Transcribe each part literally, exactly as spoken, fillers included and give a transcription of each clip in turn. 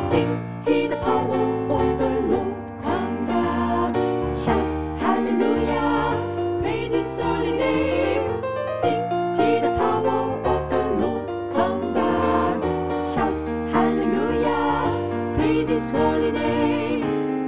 Sing to the power of the Lord, come down. Shout hallelujah, praise His holy name. Sing to the power of the Lord, come down. Shout hallelujah, praise His holy name.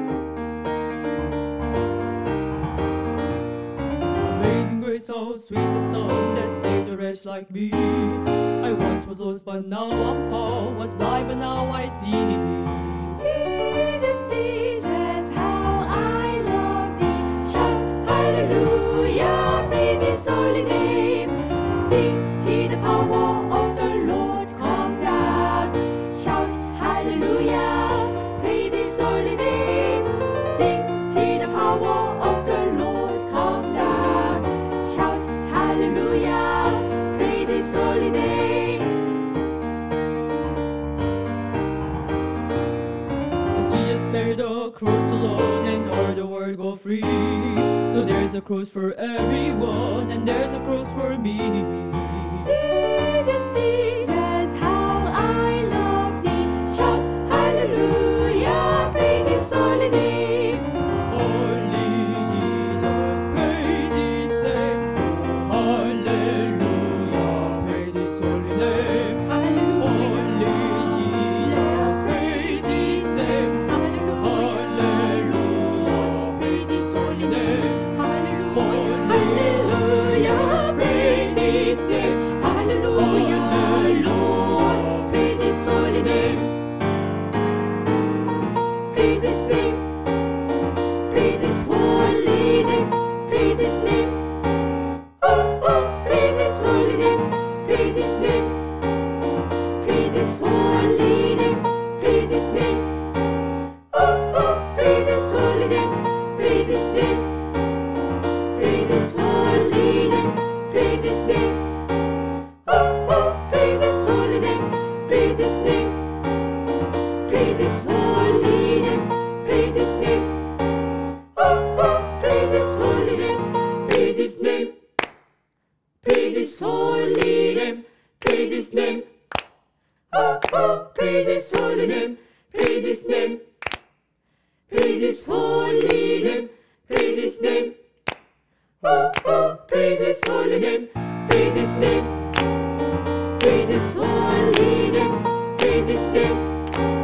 Amazing grace, how sweet the song that saved a wretch like me. I once was lost, but now I'm found. Was blind, but now I see. Jesus, Jesus, how I love Thee. Shout hallelujah, praise His holy name. Sing to the power of the Lord, come down. Shout hallelujah, praise His holy name. Sing to the power of the Lord, come down. Shout hallelujah, praise His holy name. Jesus bear the cross alone, and all the world go free. No, there's a cross for everyone, and there's a cross for me. Jesus, Jesus, how I love Thee. Shout hallelujah, praise His holy name. Holy Jesus, praise His name. Oh, hallelujah, praise His holy name. Holy Jesus, praise His name. Hallelujah, praise His holy name. Hallelujah, praise His name. Hallelujah, Lord, praise His holy name. Praise His name, praise His holy name, praise His name. Oh, oh, praise His holy name, praise His name. Praise His holy name, praise His name. Oh, oh, praise His holy name, praise His name. Praise His holy name, praise His name. Oh, oh, praise His holy name, praise His name. Praise His holy name, praise His name. Oh, oh, praise His holy name, praise His name. Praise His holy name, praise His name. Oh, oh, praise His holy name, praise His name. Praise His holy name, praise His name. Oh, oh, praise His holy name, praise His name. Praise His holy name, praise His name.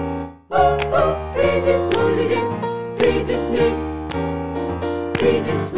Oh, oh, praise His holy name, praise His name. Praise His